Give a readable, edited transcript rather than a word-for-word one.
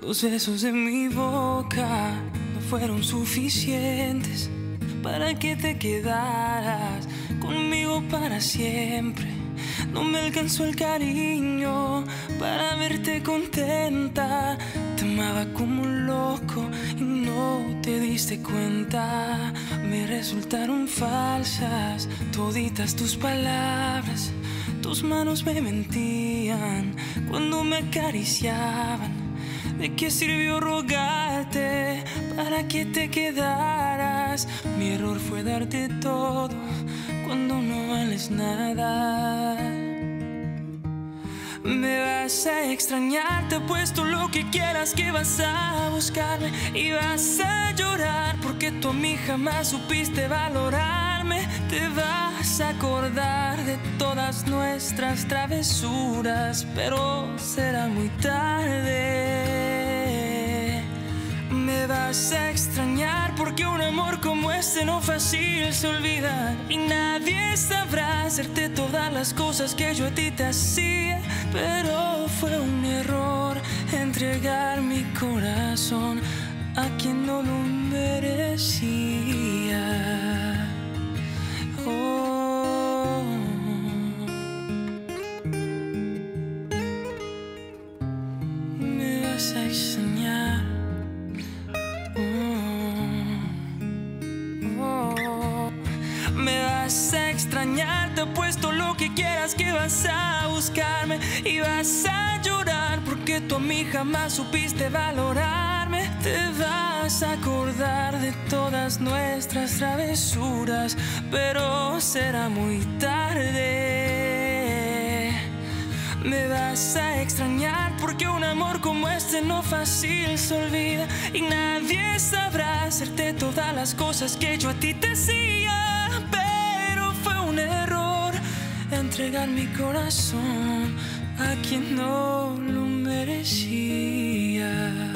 Los besos de mi boca no fueron suficientes para que te quedaras conmigo para siempre. No me alcanzó el cariño para verte contenta. Te amaba como un loco y no te diste cuenta. Me resultaron falsas toditas tus palabras. Tus manos me mentían cuando me acariciaban. ¿De qué sirvió rogarte para que te quedaras? Mi error fue darte todo cuando no vales nada. Me vas a extrañar, te apuesto lo que quieras que vas a buscarme y vas a llorar porque tú a mí jamás supiste valorarme. Te vas a acordar de todas nuestras travesuras, pero será muy tarde. Me vas a extrañar porque un amor como este no fácil se olvida y nadie sabrá hacerte todas las cosas que yo a ti te hacía. Pero fue un error entregar mi corazón a quien no lo merecía. Oh. Me vas a extrañar. Me vas a extrañar, te apuesto lo que quieras que vas a buscarme y vas a llorar porque tú a mí jamás supiste valorarme. Te vas a acordar de todas nuestras travesuras, pero será muy tarde. Me vas a extrañar porque un amor como este no fácil se olvida y nadie sabrá hacerte todas las cosas que yo a ti te hacía. Pero fue un error entregar mi corazón a quien no lo merecía.